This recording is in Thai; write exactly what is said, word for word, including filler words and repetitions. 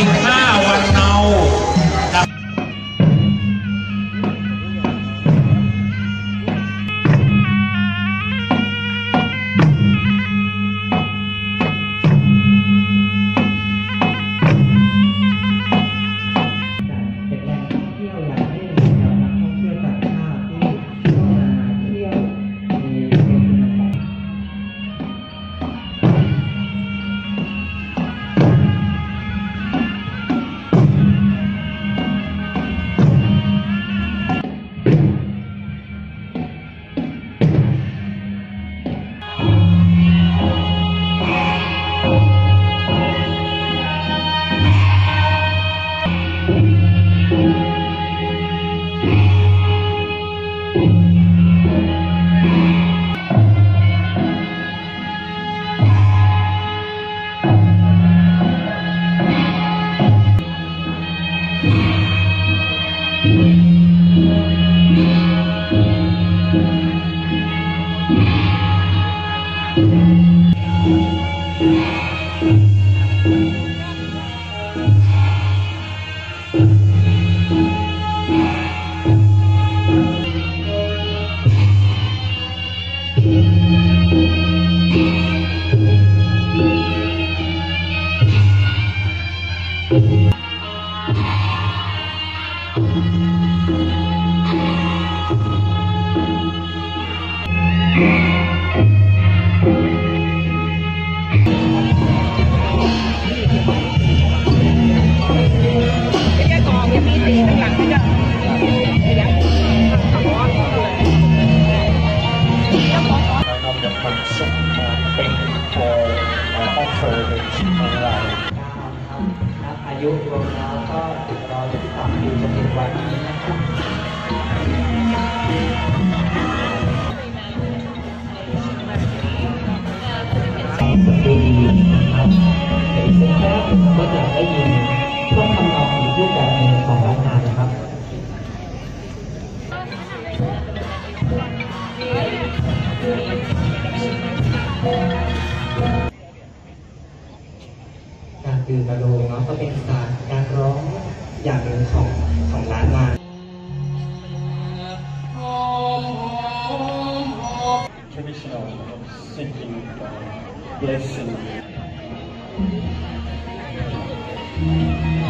สิบห้าวันเนาอายุรวมแล้วก็ถึงร้อยสิบสามปีจนถึงวันนี้นะครับสตรีนะครับในเส้นแรกก็จะได้ยินต้องทำนองอีกรูปแบบหนึ่งของล้านนานะครับการดื่มกระโดงเนาะก็เป็นศาสตร์การร้องอย่างหนึ่งของของล้านนา Traditional singing blessing